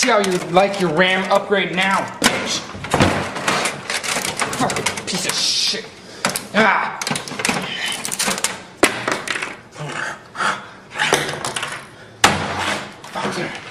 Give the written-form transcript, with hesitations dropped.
see how you like your RAM upgrade now, bitch. Fucking piece of shit. Ah. Fuck.